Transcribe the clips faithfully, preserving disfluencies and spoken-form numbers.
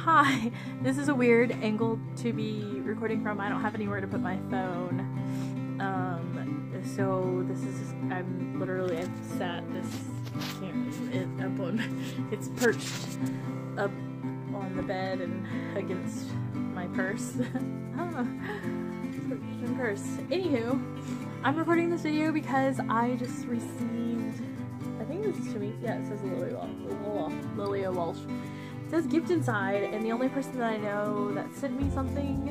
Hi, this is a weird angle to be recording from. I don't have anywhere to put my phone. Um, so this is, just, I'm literally, I've sat this camera it, up on, it's perched up on the bed and against my purse. ah, perched in purse. Anywho, I'm recording this video because I just received, I think this is to me, yeah, it says Lilia Walsh. Lilia Walsh. It says gift inside, and the only person that I know that sent me something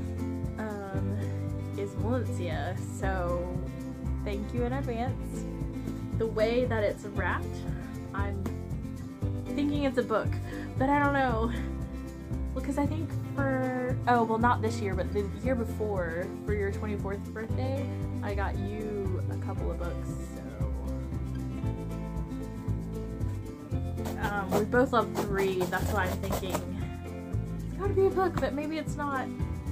um, is Valencia, so thank you in advance. The way that it's wrapped, I'm thinking it's a book, but I don't know. Because I think for, oh, well not this year, but the year before, for your twenty-fourth birthday, I got you a couple of books, so. Um, we both love to read, that's why I'm thinking, it's gotta be a book, but maybe it's not.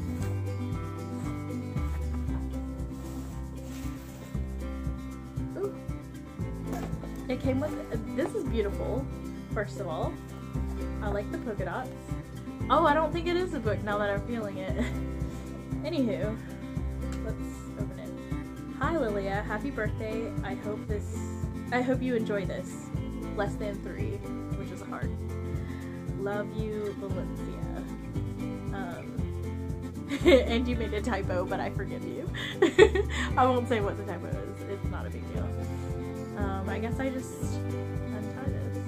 Ooh. It came with, this is beautiful, first of all. I like the polka dots. Oh, I don't think it is a book now that I'm feeling it. Anywho, let's open it. Hi Lilia, happy birthday. I hope this, I hope you enjoy this. Less than three, which is a heart. Love you, Valencia. Um, and you made a typo, but I forgive you. I won't say what the typo is. It's not a big deal. Um, I guess I just untie this.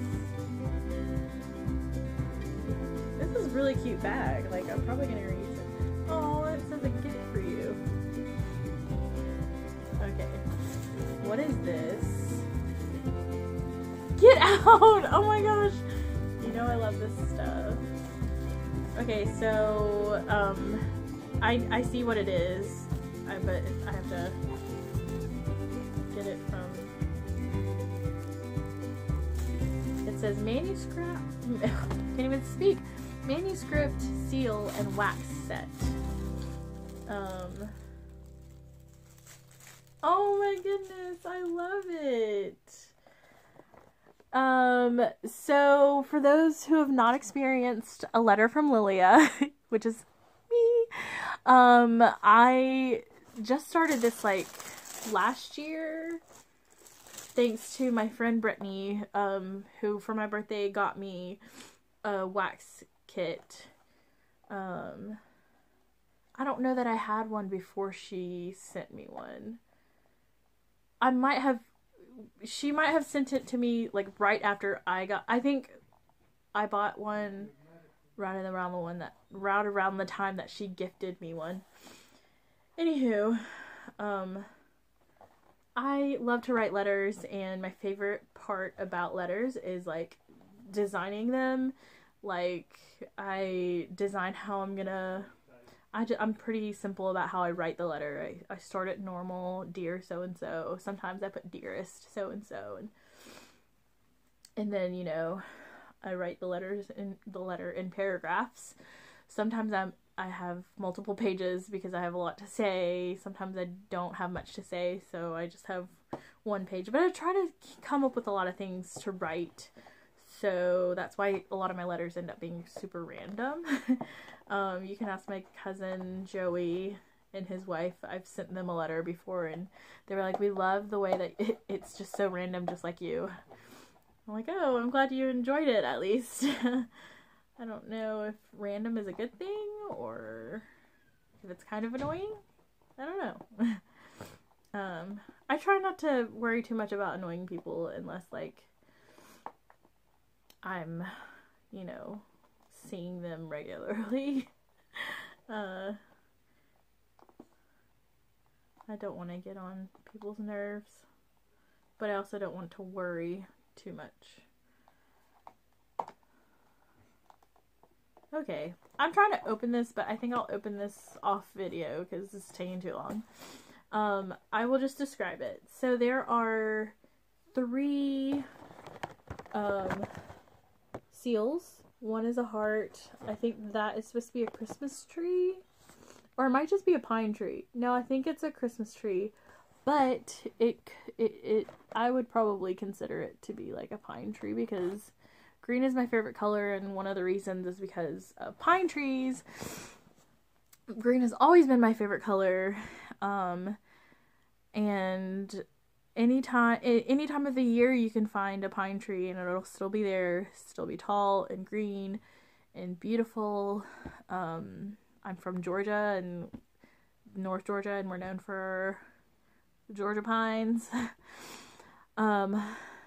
This is a really cute bag. Like, I'm probably gonna reuse it. Oh, it says a gift for you. Okay. What is this? Get out! Oh my gosh! You know I love this stuff. Okay, so, um, I, I see what it is, I, but I have to get it from, it says manuscript, can't even speak, manuscript, seal, and wax set. Um, oh my goodness, I love it! Um, so for those who have not experienced a letter from Lilia, which is me, um, I just started this like last year, thanks to my friend Brittany, um, who for my birthday got me a wax kit. Um, I don't know that I had one before she sent me one. I might have She might have sent it to me, like, right after I got, I think I bought one right around the one that, right around the time that she gifted me one. Anywho, um, I love to write letters, and my favorite part about letters is, like, designing them. Like, I design how I'm gonna, I just, I'm pretty simple about how I write the letter. I, I start it normal, dear so-and-so. Sometimes I put dearest so-and-so. And and then, you know, I write the letters in the letter in paragraphs. Sometimes I'm, I have multiple pages because I have a lot to say. Sometimes I don't have much to say, so I just have one page. But I try to come up with a lot of things to write. So that's why a lot of my letters end up being super random. um, you can ask my cousin Joey and his wife. I've sent them a letter before, and they were like, we love the way that it, it's just so random, just like you. I'm like, oh, I'm glad you enjoyed it, at least. I don't know if random is a good thing, or if it's kind of annoying. I don't know. um, I try not to worry too much about annoying people unless, like, I'm, you know, seeing them regularly. uh, I don't want to get on people's nerves, but I also don't want to worry too much. Okay, I'm trying to open this, but I think I'll open this off video because this is taking too long. Um, I will just describe it. So there are three, um... seals. One is a heart. I think that is supposed to be a Christmas tree. Or it might just be a pine tree. No, I think it's a Christmas tree. But it, it, it, I would probably consider it to be like a pine tree because green is my favorite color, and one of the reasons is because of pine trees. Green has always been my favorite color. Um, and anytime, any time of the year you can find a pine tree and it'll still be there, still be tall and green and beautiful. Um, I'm from Georgia, and North Georgia, and we're known for Georgia pines. um,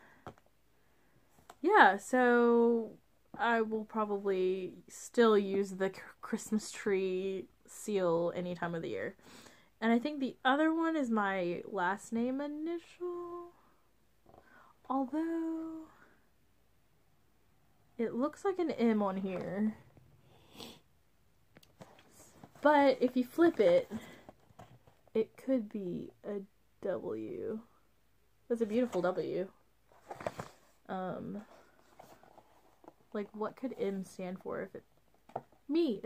yeah, so I will probably still use the Christmas tree seal any time of the year. And I think the other one is my last name initial. Although it looks like an M on here. But if you flip it, it could be a W. That's a beautiful W. Um, like, what could M stand for if it... Me!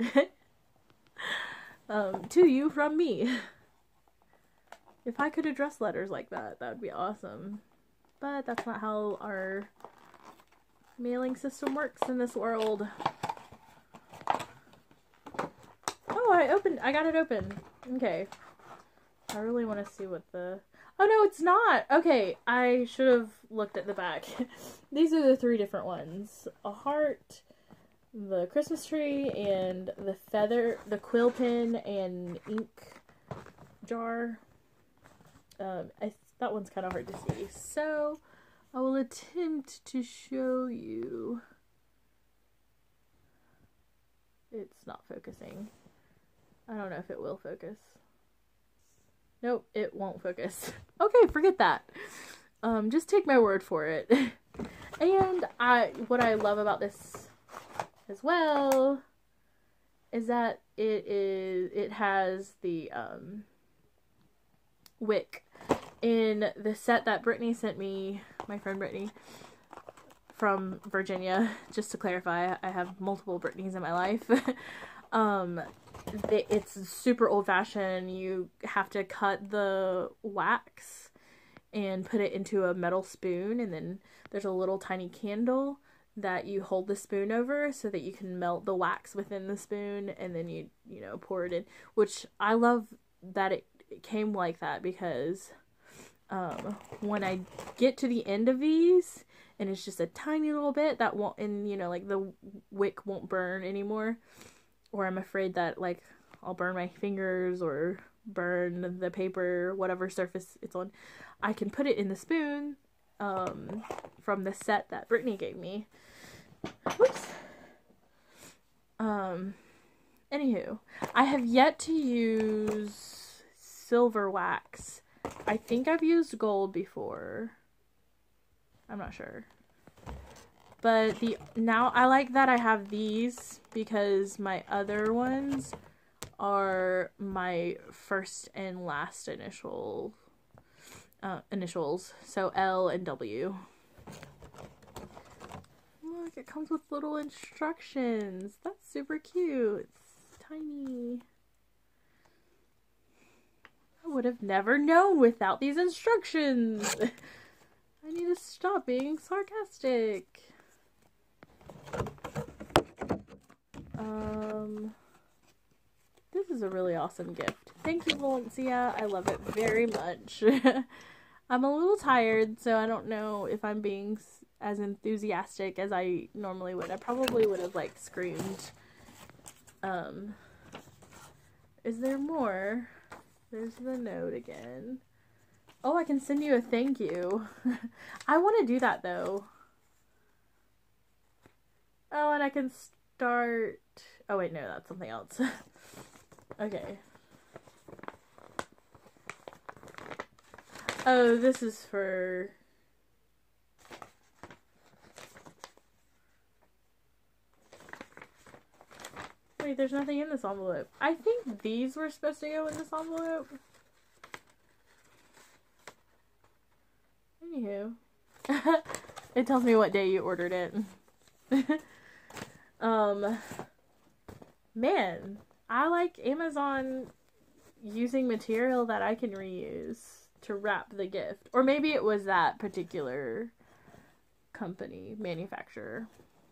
um, to you from me. If I could address letters like that, that would be awesome. But that's not how our mailing system works in this world. Oh, I opened, I got it open. Okay. I really want to see what the... Oh, no, it's not. Okay, I should have looked at the back. These are the three different ones. A heart, the Christmas tree, and the feather, the quill pen and ink jar. Um, I, that one's kind of hard to see. So, I will attempt to show you. It's not focusing. I don't know if it will focus. Nope, it won't focus. Okay, forget that. Um, just take my word for it. And I, what I love about this as well is that it is, it has the, um, wick. In the set that Brittany sent me, my friend Brittany, from Virginia, just to clarify, I have multiple Brittany's in my life. um, they, it's super old-fashioned. You have to cut the wax and put it into a metal spoon, and then there's a little tiny candle that you hold the spoon over so that you can melt the wax within the spoon, and then you, you know, pour it in, which I love that it, it came like that, because um, when I get to the end of these, and it's just a tiny little bit that won't, and you know, like the wick won't burn anymore, or I'm afraid that like I'll burn my fingers or burn the paper, whatever surface it's on, I can put it in the spoon um, from the set that Brittany gave me. Whoops. Um, anywho, I have yet to use silver wax. I think I've used gold before. I'm not sure. But the now I like that I have these, because my other ones are my first and last initial uh, initials. So L and W. Look, it comes with little instructions. That's super cute. It's tiny. I would have never known without these instructions. I need to stop being sarcastic. Um, this is a really awesome gift. Thank you, Valencia. I love it very much. I'm a little tired, so I don't know if I'm being as enthusiastic as I normally would. I probably would have, like, screamed. Um, is there more? There's the note again. Oh, I can send you a thank you. I want to do that, though. Oh, and I can start... Oh, wait, no, that's something else. Okay. Oh, this is for... Wait, there's nothing in this envelope. I think these were supposed to go in this envelope. Anywho. It tells me what day you ordered it. um, man, I like Amazon using material that I can reuse to wrap the gift. Or maybe it was that particular company, manufacturer.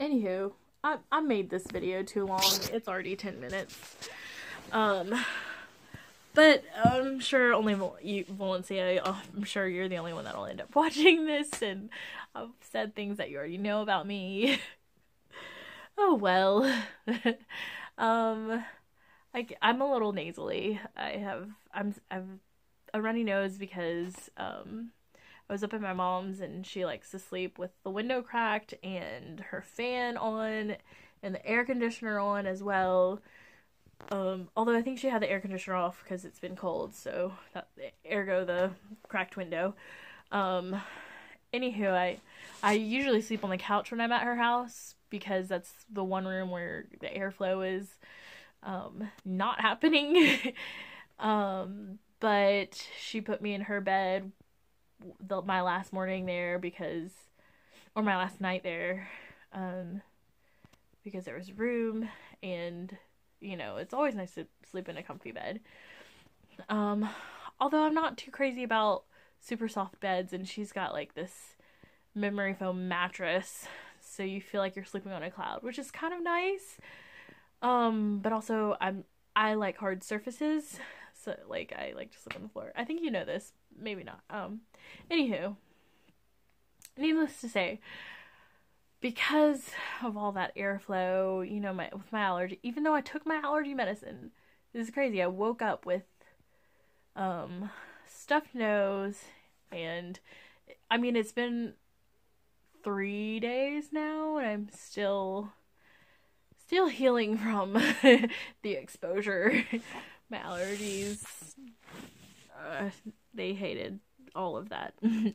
Anywho, I, I made this video too long. It's already ten minutes. Um, but I'm sure only you, Valencia, I'm sure you're the only one that'll end up watching this, and I've said things that you already know about me. Oh well. um, I, I'm a little nasally. I have, I'm, I've a runny nose because, um, I was up at my mom's and she likes to sleep with the window cracked and her fan on and the air conditioner on as well. Um, although I think she had the air conditioner off because it's been cold, so that, ergo the cracked window. Um, anywho, I, I usually sleep on the couch when I'm at her house because that's the one room where the airflow is, um, not happening. um, but she put me in her bed The, my last morning there because, or my last night there, um, because there was room, and, you know, it's always nice to sleep in a comfy bed. Um, although I'm not too crazy about super soft beds, and she's got, like, this memory foam mattress, so you feel like you're sleeping on a cloud, which is kind of nice. Um, but also, I'm, I like hard surfaces, so, like, I like to sleep on the floor. I think you know this. Maybe not. Um, anywho, needless to say, because of all that airflow, you know, my with my allergy, even though I took my allergy medicine, this is crazy. I woke up with, um, stuffed nose, and, I mean, it's been three days now, and I'm still, still healing from the exposure. My allergies, uh, they hated all of that.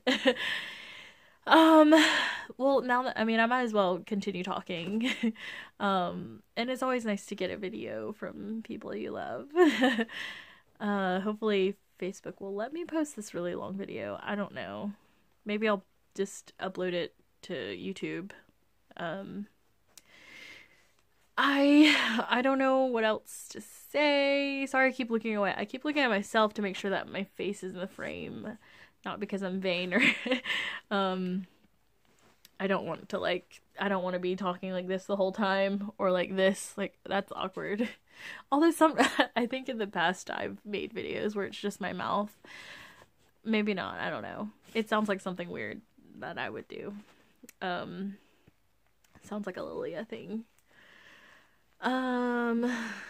um, well, now that, I mean, I might as well continue talking. um, and it's always nice to get a video from people you love. uh, hopefully Facebook will let me post this really long video. I don't know. Maybe I'll just upload it to YouTube. Um, I I don't know what else to say. Sorry, I keep looking away. I keep looking at myself to make sure that my face is in the frame, not because I'm vain or um I don't want to like I don't want to be talking like this the whole time or like this. Like that's awkward. Although some I think in the past I've made videos where it's just my mouth. Maybe not. I don't know. It sounds like something weird that I would do. Um sounds like a Lilia thing. Um,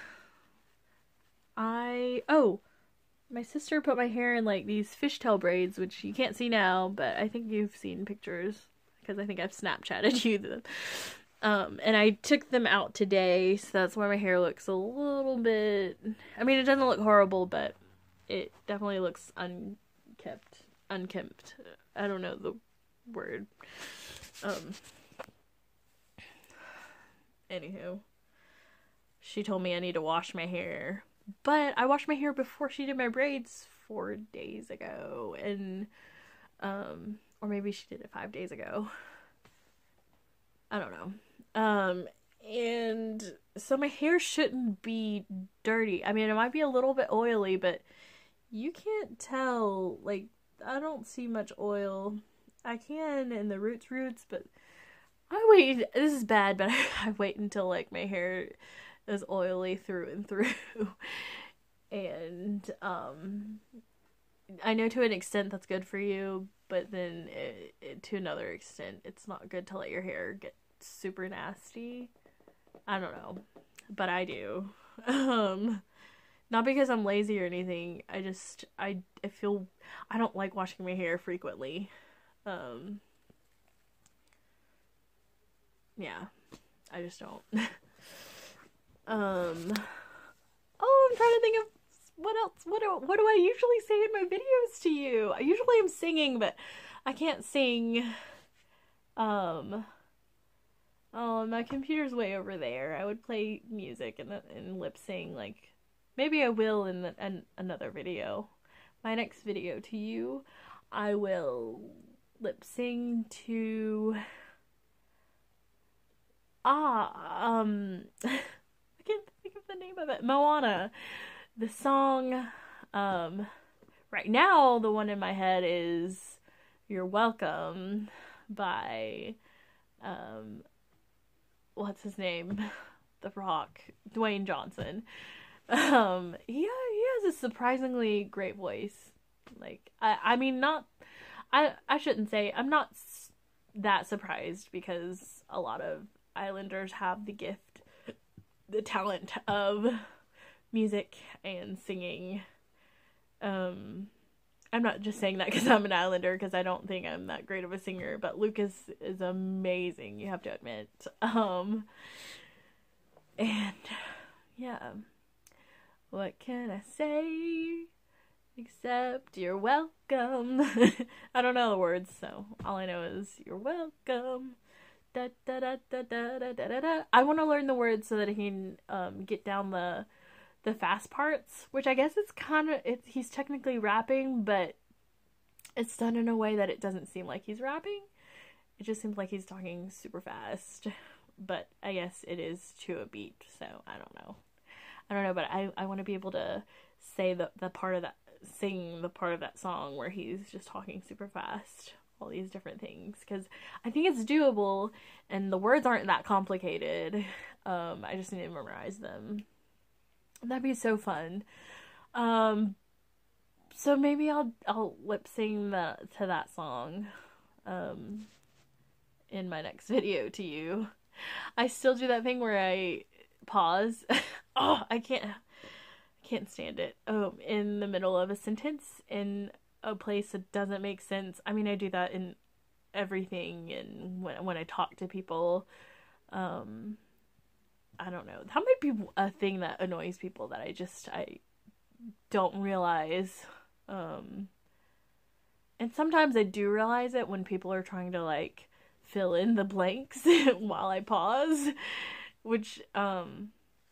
I, oh, my sister put my hair in, like, these fishtail braids, which you can't see now, but I think you've seen pictures, because I think I've Snapchatted you them. Um, and I took them out today, so that's why my hair looks a little bit, I mean, it doesn't look horrible, but it definitely looks unkempt, unkempt, I don't know the word. Um, anywho. She told me I need to wash my hair, but I washed my hair before she did my braids four days ago, and, um, or maybe she did it five days ago. I don't know. Um, and so my hair shouldn't be dirty. I mean, it might be a little bit oily, but you can't tell, like, I don't see much oil. I can in the roots roots, but I wait, this is bad, but I, I wait until, like, my hair is oily through and through. And, um, I know to an extent that's good for you, but then it, it, to another extent, it's not good to let your hair get super nasty. I don't know, but I do. Um, not because I'm lazy or anything, I just, I, I feel, I don't like washing my hair frequently. Um, yeah, I just don't. Um, oh, I'm trying to think of what else, what do, what do I usually say in my videos to you? I usually am singing, but I can't sing. Um, oh, my computer's way over there. I would play music and, and lip sing, like, maybe I will in, the, in another video. My next video to you, I will lip sing to, ah, um... I can't think of the name of it. Moana. The song, um, right now, the one in my head is You're Welcome by, um, what's his name? The Rock, Dwayne Johnson. Um, he, he has a surprisingly great voice. Like, I, I mean, not, I, I shouldn't say, I'm not that surprised because a lot of Islanders have the gift, the talent of music and singing. Um, I'm not just saying that because I'm an Islander, because I don't think I'm that great of a singer, but Lucas is amazing, you have to admit. Um, and, yeah. What can I say? Except you're welcome. I don't know the words, so all I know is you're welcome. Da, da, da, da, da, da, da, da. I want to learn the words so that I can um, get down the the fast parts, which I guess it's kind of, it's, he's technically rapping, but it's done in a way that it doesn't seem like he's rapping. It just seems like he's talking super fast, but I guess it is to a beat, so I don't know. I don't know, but I, I want to be able to say the, the part of that, sing the part of that song where he's just talking super fast, all these different things, because I think it's doable, and the words aren't that complicated. Um, I just need to memorize them. That'd be so fun. Um, so maybe I'll, I'll lip sing the, to that song, um, in my next video to you. I still do that thing where I pause. Oh, I can't, I can't stand it. Oh, in the middle of a sentence in a place that doesn't make sense. I mean, I do that in everything, and when when I talk to people, um, I don't know. That might be a thing that annoys people that I just I don't realize. Um, and sometimes I do realize it when people are trying to like fill in the blanks while I pause, which um.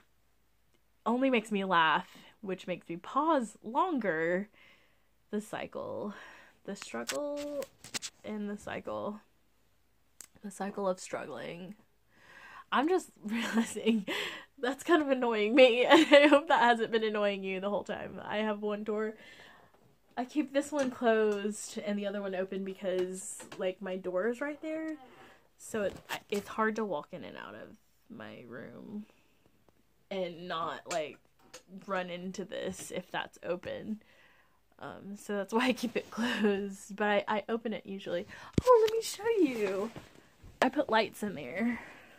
only makes me laugh, which makes me pause longer. The cycle. The struggle and the cycle. The cycle of struggling. I'm just realizing that's kind of annoying me, and I hope that hasn't been annoying you the whole time. I have one door. I keep this one closed and the other one open because, like, my door is right there. So it, it's hard to walk in and out of my room and not like run into this if that's open. Um, so that's why I keep it closed, but I, I open it usually. Oh, let me show you. I put lights in there.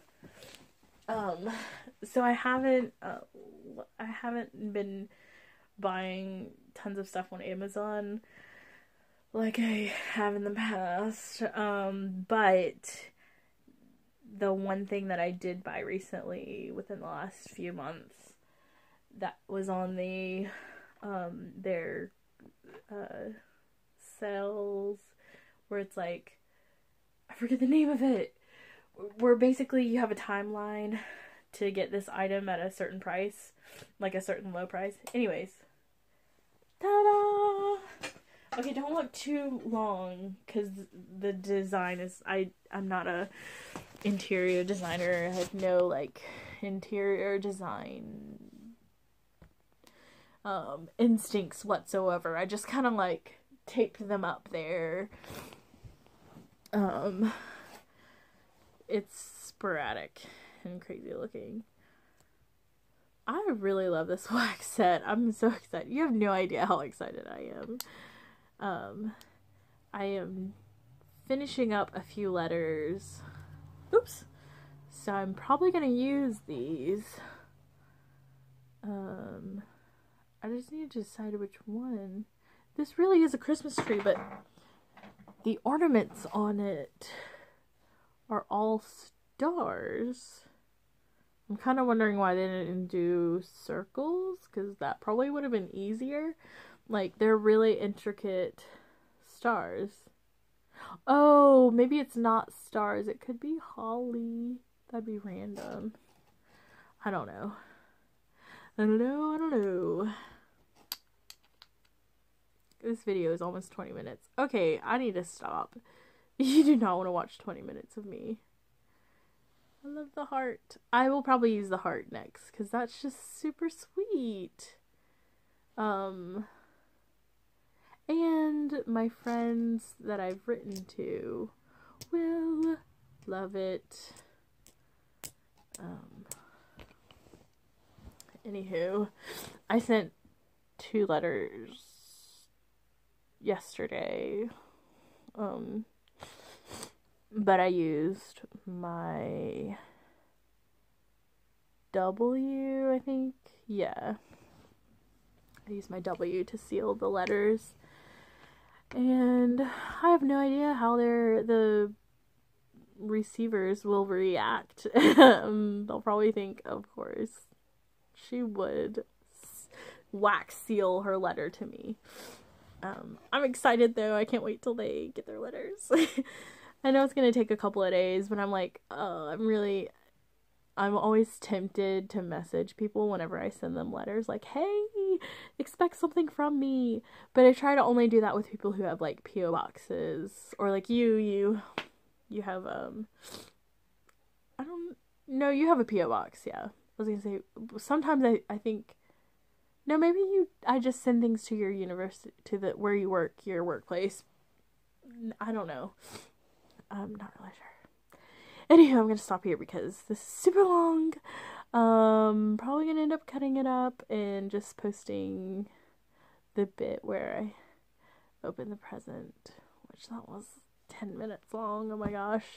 Um, so I haven't, uh, I haven't been buying tons of stuff on Amazon like I have in the past. Um, but the one thing that I did buy recently within the last few months that was on the, um, their, uh, sales where it's like, I forget the name of it, where basically you have a timeline to get this item at a certain price, like a certain low price. Anyways, ta-da! Okay, don't look too long, because the design is, I, I'm not a interior designer. I have no, like, interior design um, instincts whatsoever. I just kind of, like, taped them up there. Um, it's sporadic and crazy looking. I really love this wax set. I'm so excited. You have no idea how excited I am. Um, I am finishing up a few letters. Oops. So I'm probably going to use these. Um, I just need to decide which one. This really is a Christmas tree, but the ornaments on it are all stars. I'm kind of wondering why they didn't do circles, because that probably would have been easier. Like, they're really intricate stars. Oh, maybe it's not stars. It could be holly. That'd be random. I don't know. I don't know, I don't know. This video is almost twenty minutes. Okay, I need to stop. You do not want to watch twenty minutes of me. I love the heart. I will probably use the heart next, because that's just super sweet. Um, and my friends that I've written to will love it. Anywho, I sent two letters yesterday. Um, but I used my W, I think. Yeah. I used my W to seal the letters. And I have no idea how they're, the receivers will react. um, they'll probably think, of course, she would wax seal her letter to me. Um, I'm excited though. I can't wait till they get their letters. I know it's gonna take a couple of days, but I'm like, oh, I'm really, I'm always tempted to message people whenever I send them letters, like, hey, expect something from me. But I try to only do that with people who have like P O boxes, or like you, you, you have um, I don't know, you have a P O box, yeah. I was gonna say, sometimes I, I think, no, maybe you, I just send things to your university, to the, where you work, your workplace. I don't know. I'm not really sure. Anyway, I'm gonna stop here because this is super long. Um, probably gonna end up cutting it up and just posting the bit where I open the present, which that was ten minutes long. Oh my gosh.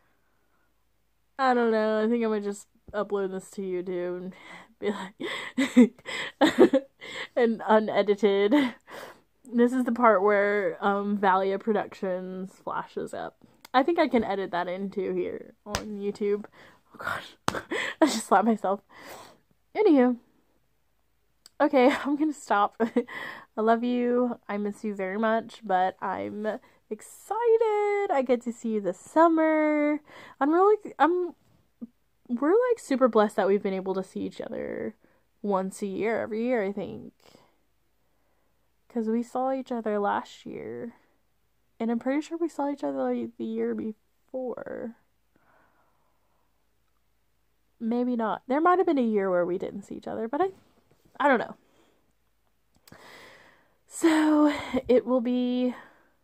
I don't know. I think I'm gonna just upload this to YouTube and be like, and unedited. This is the part where um, Valia Productions flashes up. I think I can edit that into here on YouTube. Oh gosh, I just slapped myself. Anywho, okay, I'm gonna stop. I love you. I miss you very much, but I'm excited. I get to see you this summer. I'm really, I'm, we're like super blessed that we've been able to see each other once a year, every year, I think. Because we saw each other last year. And I'm pretty sure we saw each other like the year before. Maybe not. There might have been a year where we didn't see each other, but I, I don't know. So, it will be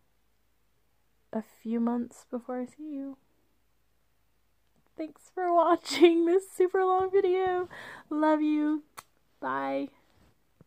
a few months before I see you. Thanks for watching this super long video. Love you. Bye.